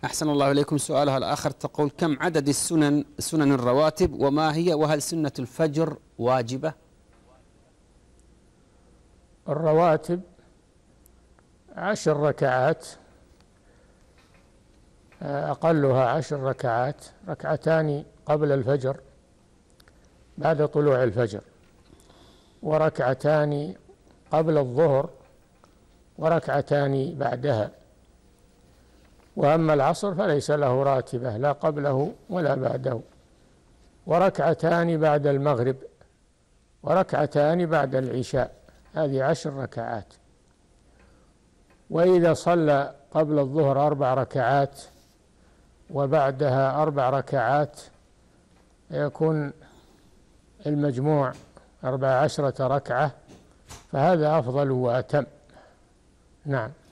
أحسن الله إليكم. سؤالها الآخر تقول: كم عدد سنن الرواتب وما هي، وهل سنة الفجر واجبة؟ الرواتب 10 ركعات، أقلها 10 ركعات، ركعتان قبل الفجر بعد طلوع الفجر، وركعتان قبل الظهر، وركعتان بعدها. وأما العصر فليس له راتبة لا قبله ولا بعده، وركعتان بعد المغرب، وركعتان بعد العشاء. هذه 10 ركعات. وإذا صلى قبل الظهر 4 ركعات وبعدها 4 ركعات يكون المجموع 14 ركعة، فهذا أفضل وأتم. نعم.